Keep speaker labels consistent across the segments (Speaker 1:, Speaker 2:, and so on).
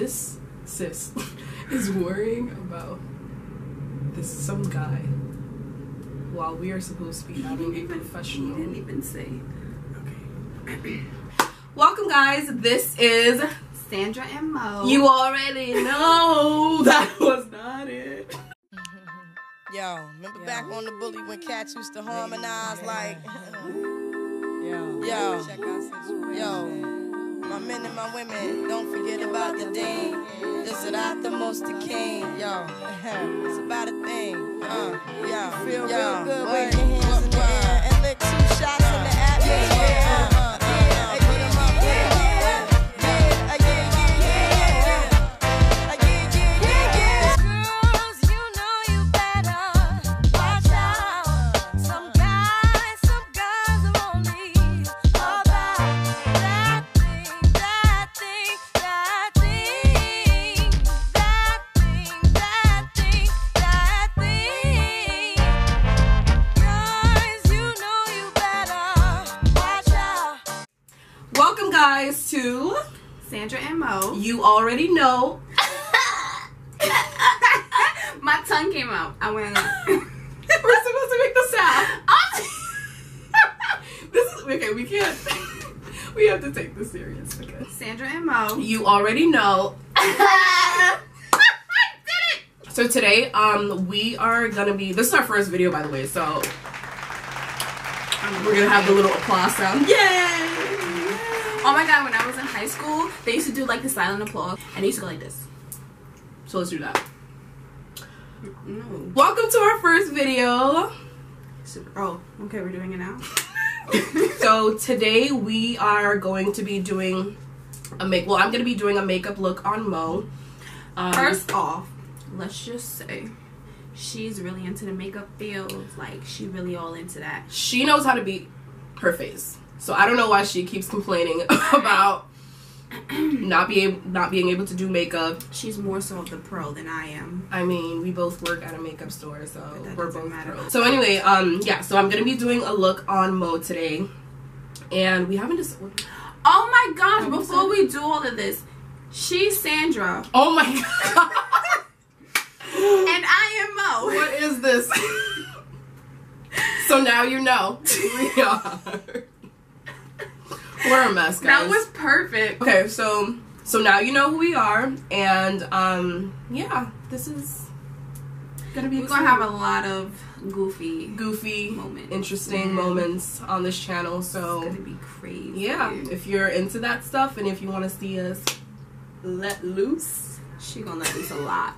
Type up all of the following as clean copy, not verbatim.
Speaker 1: this sis is worrying about some guy while we are supposed to be having a professional.
Speaker 2: He didn't even say.
Speaker 1: Okay. Welcome, guys. This is
Speaker 2: Sandra and Mo.
Speaker 1: You already know that was not it.
Speaker 3: Yo, remember back on the bully when cats used to harmonize like yo, my men and my women, don't forget about the ding. This is not the most the king, yo. It's about a thing, feel real good, wave your hands in the air and lick 2 shots in the atmosphere.
Speaker 1: Welcome, guys, to
Speaker 2: Sandra and Mo.
Speaker 1: You Already Know.
Speaker 2: My tongue came out. I went.
Speaker 1: We're supposed to make the sound. This is okay. We can't. We have to take this serious. Okay.
Speaker 2: Sandra and Mo.
Speaker 1: You already know.
Speaker 2: I did it.
Speaker 1: So today, we are gonna be. This is our first video, by the way. So we're gonna have the little applause sound. Yay!
Speaker 2: Oh my god, when I was in high school, they used to do like the silent applause, and they used to go like this.
Speaker 1: So let's do that.
Speaker 2: No.
Speaker 1: Welcome to our first video.
Speaker 2: Oh, okay, we're doing it now.
Speaker 1: So today we are going to be doing I'm going to be doing a makeup look on Mo.
Speaker 2: First off, let's just say she's really into the makeup field. Like, she really all into that.
Speaker 1: She knows how to beat her face. So I don't know why she keeps complaining about not being able to do makeup.
Speaker 2: She's more so of the pro than I am.
Speaker 1: I mean, we both work at a makeup store, so we're both
Speaker 2: matter.
Speaker 1: pros. So anyway, yeah, so I'm gonna be doing a look on Mo today. And we haven't just
Speaker 2: Oh my gosh, before we do all of this, she's Sandra.
Speaker 1: Oh my god.
Speaker 2: And I am Mo.
Speaker 1: What is this? So now you know. We are. We're a mess, guys.
Speaker 2: That was perfect.
Speaker 1: Okay, so now you know who we are, and yeah, this is gonna be.
Speaker 2: We're gonna have a lot of goofy
Speaker 1: moments, interesting moments on this channel. So
Speaker 2: it's gonna be crazy.
Speaker 1: Yeah, if you're into that stuff, and if you want to see us let loose,
Speaker 2: she gonna let loose a lot.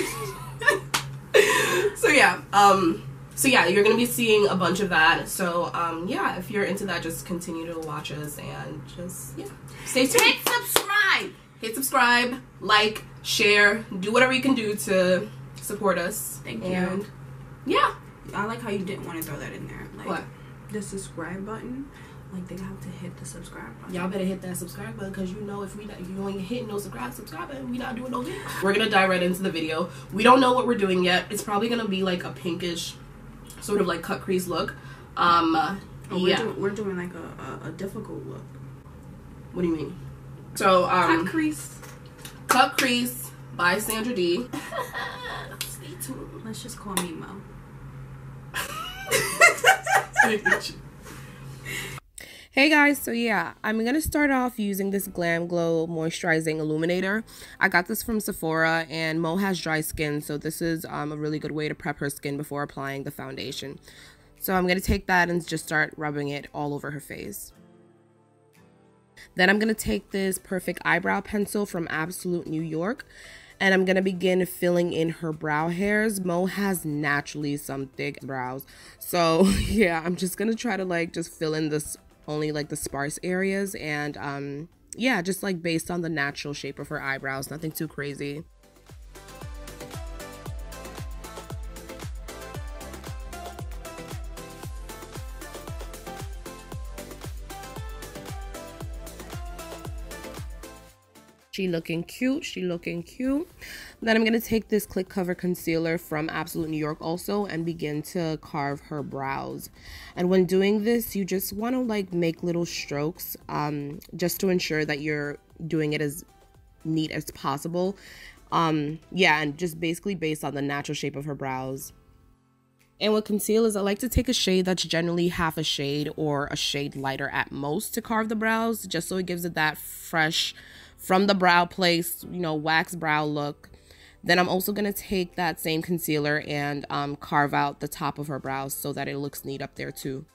Speaker 1: So yeah, you're gonna be seeing a bunch of that. So yeah, if you're into that, just continue to watch us and just stay tuned. Hit subscribe, like, share, do whatever you can do to support us.
Speaker 2: Thank you.
Speaker 1: Yeah,
Speaker 2: I like how you didn't want to throw that in there. Like,
Speaker 1: what?
Speaker 2: The subscribe button. Like, they have to hit the subscribe button.
Speaker 1: Y'all better hit that subscribe button, because you know if you ain't hitting no subscribe button, we not doing no video. We're gonna dive right into the video. We don't know what we're doing yet. It's probably gonna be like a pinkish, sort of like cut crease look.
Speaker 2: We're doing like a difficult look.
Speaker 1: What do you mean? So cut crease by Sandra D. Stay tuned.
Speaker 2: Let's just call me Mo.
Speaker 4: Hey guys, so yeah, I'm going to start off using this Glam Glow Moisturizing Illuminator. I got this from Sephora, and Mo has dry skin, so this is a really good way to prep her skin before applying the foundation. So I'm going to take that and just start rubbing it all over her face. Then I'm going to take this Perfect Eyebrow Pencil from Absolute New York, and I'm going to begin filling in her brow hairs. Mo has naturally some thick brows, so yeah, I'm just going to try to like just fill in this only like the sparse areas, and yeah, just like based on the natural shape of her eyebrows, nothing too crazy. She looking cute, she looking cute. Then I'm going to take this Click Cover Concealer from Absolute New York also and begin to carve her brows. And when doing this, you just want to like make little strokes just to ensure that you're doing it as neat as possible. Yeah, and just basically based on the natural shape of her brows. And with concealers, I like to take a shade that's generally half a shade or a shade lighter at most to carve the brows, just so it gives it that fresh from the brow place, you know, wax brow look. Then I'm also going to take that same concealer and carve out the top of her brows so that it looks neat up there too.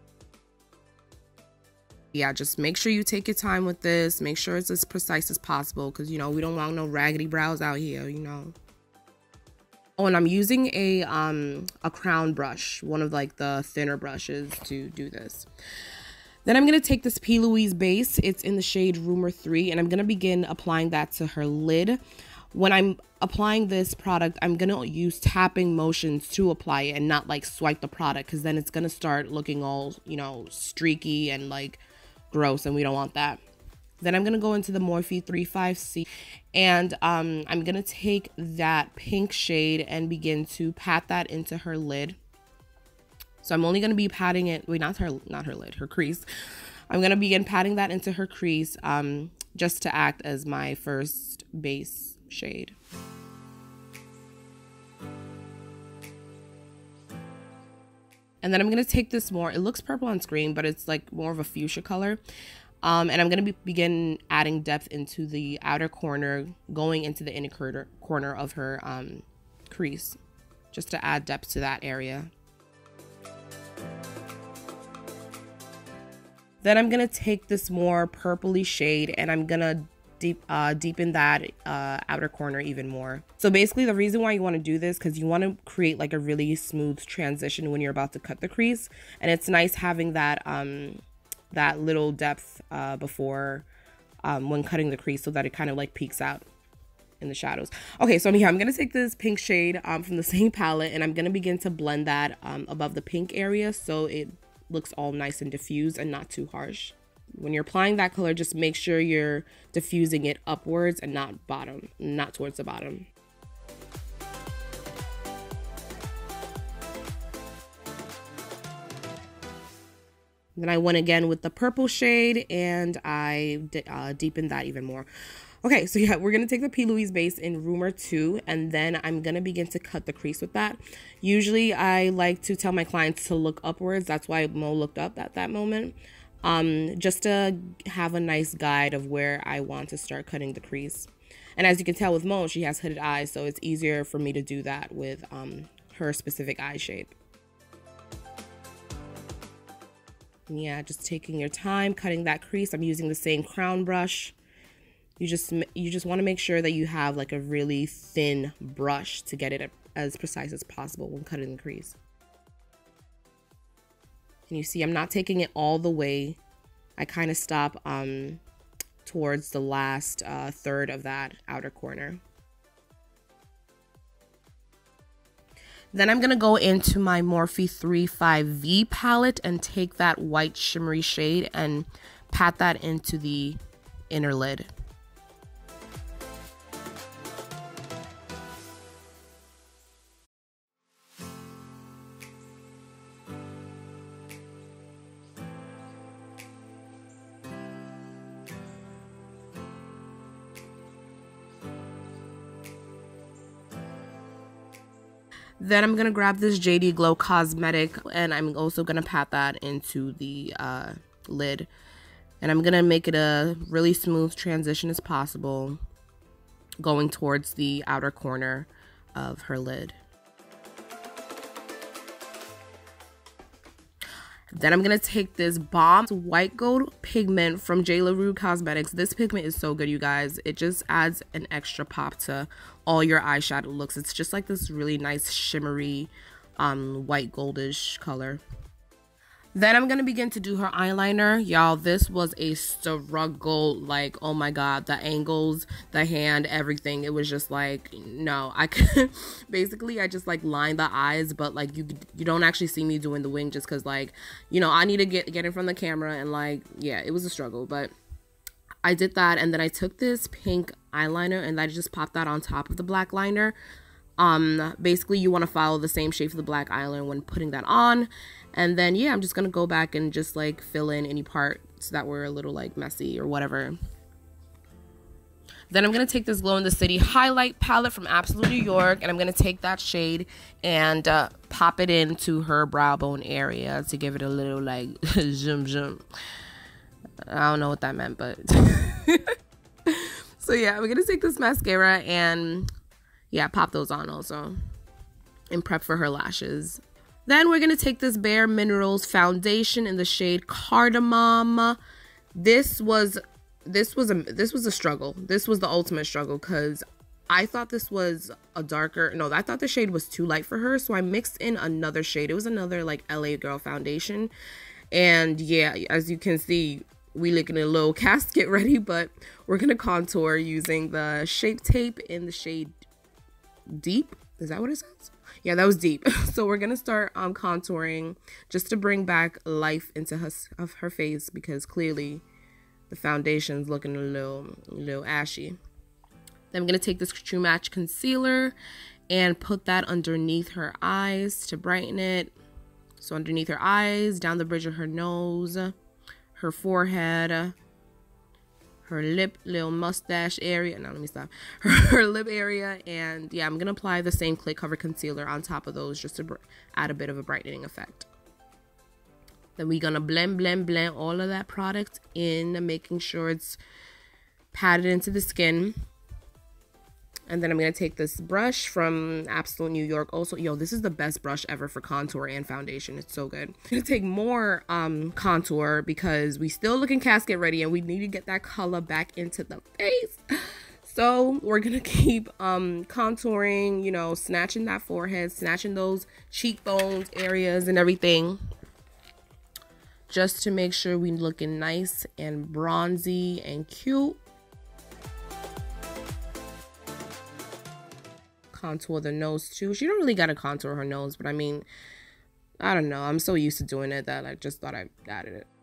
Speaker 4: Yeah, just make sure you take your time with this. Make sure it's as precise as possible because, you know, we don't want no raggedy brows out here, you know. Oh, and I'm using a crown brush, one of like the thinner brushes to do this. Then I'm going to take this P. Louise base. It's in the shade Rumor 3, and I'm going to begin applying that to her lid. When I'm applying this product, I'm going to use tapping motions to apply it and not like swipe the product because then it's going to start looking all, you know, streaky and like gross, and we don't want that. Then I'm going to go into the Morphe 35C, and I'm going to take that pink shade and begin to pat that into her lid. So I'm only going to be patting it, wait, not her lid, her crease. I'm going to begin patting that into her crease just to act as my first base shade. And then I'm going to take this more, it looks purple on screen, but it's like more of a fuchsia color. And I'm going to begin adding depth into the outer corner, going into the inner corner of her crease, just to add depth to that area. Then I'm going to take this more purpley shade and I'm going to deepen that outer corner even more. So basically the reason why you want to do this, because you want to create like a really smooth transition when you're about to cut the crease. And it's nice having that that little depth before when cutting the crease so that it kind of like peeks out in the shadows. Okay, so yeah, I'm gonna take this pink shade from the same palette and I'm gonna begin to blend that above the pink area so it looks all nice and diffused and not too harsh. When you're applying that color, just make sure you're diffusing it upwards and not towards the bottom. Then I went again with the purple shade and I deepened that even more. Okay, so yeah, we're going to take the P. Louise base in Rumor 2 and then I'm going to begin to cut the crease with that. Usually I like to tell my clients to look upwards. That's why Mo looked up at that moment. Just to have a nice guide of where I want to start cutting the crease. And as you can tell with Mo, she has hooded eyes, so it's easier for me to do that with her specific eye shape. Yeah, just taking your time cutting that crease. I'm using the same crown brush. You just want to make sure that you have like a really thin brush to get it as precise as possible when cutting the crease. And you see I'm not taking it all the way. I kind of stop towards the last third of that outer corner. Then I'm going to go into my Morphe 35V palette and take that white shimmery shade and pat that into the inner lid. Then I'm going to grab this JD Glow Cosmetic and I'm also going to pat that into the lid. And I'm going to make it a really smooth transition as possible, going towards the outer corner of her lid. Then I'm going to take this Bomb White Gold pigment from J. LaRue Cosmetics. This pigment is so good, you guys. It just adds an extra pop to all your eyeshadow looks. It's just like this really nice shimmery white goldish color. Then I'm going to begin to do her eyeliner. Y'all, this was a struggle. Like, oh my God, the angles, the hand, everything. It was just like, no, I could basically, I just like line the eyes, but like you don't actually see me doing the wing just because like, you know, I need to get in front of the camera and like, yeah, it was a struggle, but I did that. And then I took this pink eyeliner and I just popped that on top of the black liner. Basically you want to follow the same shape of the black eyeliner when putting that on. And then, yeah, I'm just going to go back and just like fill in any parts that were a little like messy or whatever. Then I'm going to take this Glow in the City highlight palette from Absolute New York, and I'm going to take that shade and pop it into her brow bone area to give it a little like zoom zoom. I don't know what that meant, but so yeah, we're going to take this mascara and yeah, pop those on also and prep for her lashes. Then we're going to take this Bare Minerals foundation in the shade Cardamom. This was a struggle. This was the ultimate struggle because I thought this was a darker, no, I thought the shade was too light for her, so I mixed in another shade. It was another like LA Girl foundation, and yeah, as you can see, we looking a little casket ready, but we're gonna contour using the Shape Tape in the shade Deep. Is that what it says? Yeah, that was Deep. So we're gonna start contouring just to bring back life into her face, because clearly the foundation's looking a little ashy. Then I'm going to take this True Match concealer and put that underneath her eyes to brighten it. So underneath her eyes, down the bridge of her nose, her forehead, her lip, little mustache area. Now let me stop. Her lip area. And yeah, I'm going to apply the same Clay Cover concealer on top of those just to add a bit of a brightening effect. Then we're going to blend all of that product in, making sure it's patted into the skin. And then I'm going to take this brush from Absolute New York. Also, yo, this is the best brush ever for contour and foundation. It's so good. I'm going to take more contour because we still looking casket ready and we need to get that color back into the face. So we're going to keep contouring, you know, snatching that forehead, snatching those cheekbones areas and everything, just to make sure we looking nice and bronzy and cute. Contour the nose too. She don't really gotta contour her nose, but I mean, I don't know. I'm so used to doing it that I just thought I added it.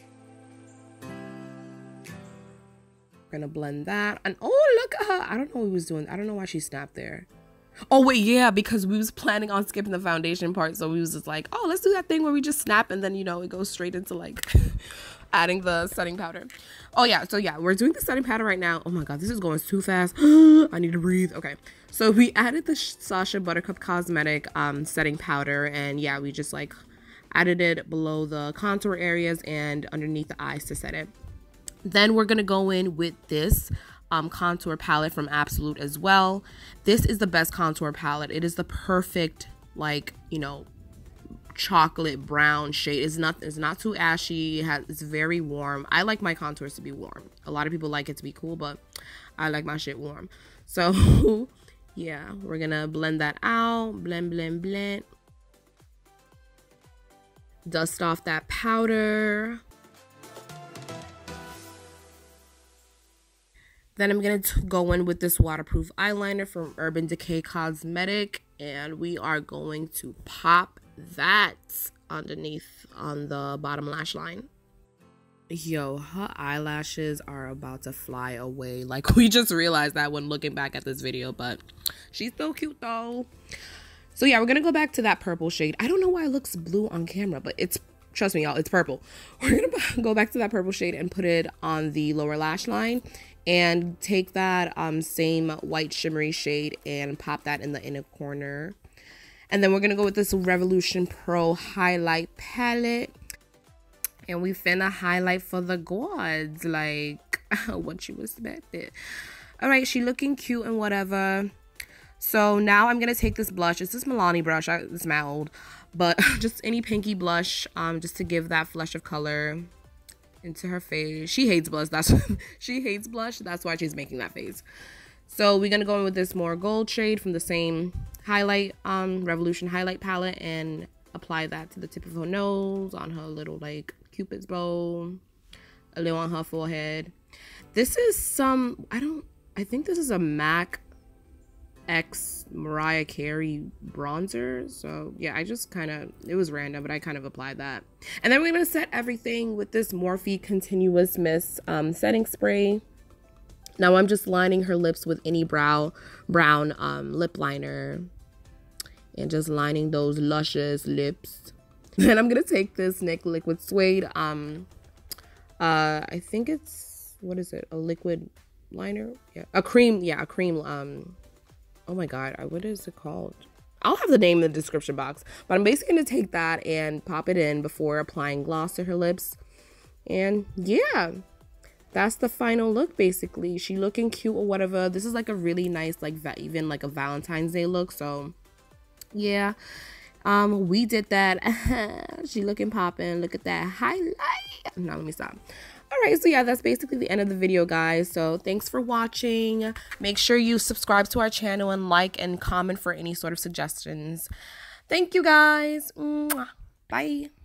Speaker 4: We're gonna blend that. And oh, look at her. I don't know what we was doing. I don't know why she snapped there. Oh wait, yeah, because we was planning on skipping the foundation part, so we was just like, oh, let's do that thing where we just snap and then, you know, it goes straight into like adding the setting powder. Oh yeah, so yeah, we're doing the setting powder right now. Oh my god, this is going too fast. I need to breathe. Okay, so we added the Sacha Buttercup Cosmetic setting powder, and yeah, we just like added it below the contour areas and underneath the eyes to set it. Then we're gonna go in with this contour palette from Absolute as well. This is the best contour palette. It is the perfect, like, you know, chocolate brown shade. It's not too ashy. It's very warm. I like my contours to be warm. A lot of people like it to be cool, but I like my shit warm. So yeah, we're gonna blend that out. Blend. Dust off that powder. Then I'm going to go in with this waterproof eyeliner from Urban Decay Cosmetic, and we are going to pop that underneath on the bottom lash line. Yo, her eyelashes are about to fly away. Like, we just realized that when looking back at this video, but she's still cute though. So yeah, we're going to go back to that purple shade. I don't know why it looks blue on camera, but it's, trust me y'all, it's purple. We're going to go back to that purple shade and put it on the lower lash line. And take that same white shimmery shade and pop that in the inner corner. And then we're going to go with this Revolution Pro highlight palette. And we finna highlight for the gods, like what you expected. All right, she looking cute and whatever. So now I'm going to take this blush. It's this Milani brush. It's my old. But just any pinky blush just to give that flush of color into her face. She hates blush. She hates blush. That's why she's making that face. So we're gonna go in with this more gold shade from the same highlight Revolution highlight palette and apply that to the tip of her nose, on her little like Cupid's bow, a little on her forehead. This is some, I think this is a MAC X Mariah Carey bronzer. So yeah, I just kind of, it was random, but I kind of applied that. And then we're gonna set everything with this Morphe Continuous Mist setting spray. Now I'm just lining her lips with any brown lip liner and just lining those luscious lips. Then I'm gonna take this NYX Liquid Suede I think it's, what is it, a liquid liner. Yeah, a cream. Yeah, a cream. Oh my god, what is it called? I'll have the name in the description box. But I'm basically gonna take that and pop it in before applying gloss to her lips. And yeah, that's the final look. Basically, she looking cute or whatever. This is like a really nice, like even like a Valentine's Day look. So yeah, we did that. She looking popping. Look at that highlight. Now let me stop. All right, so yeah, that's basically the end of the video, guys. So thanks for watching. Make sure you subscribe to our channel and like and comment for any sort of suggestions. Thank you, guys. Mwah. Bye.